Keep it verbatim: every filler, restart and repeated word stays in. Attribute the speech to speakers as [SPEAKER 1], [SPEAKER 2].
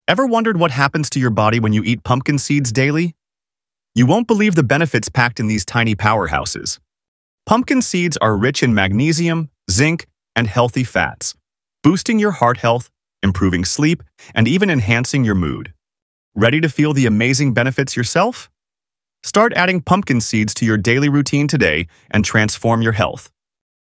[SPEAKER 1] Ever wondered what happens to your body when you eat pumpkin seeds daily? You won't believe the benefits packed in these tiny powerhouses. Pumpkin seeds are rich in magnesium, zinc, and healthy fats, boosting your heart health, improving sleep, and even enhancing your mood. Ready to feel the amazing benefits yourself? Start adding pumpkin seeds to your daily routine today and transform your health.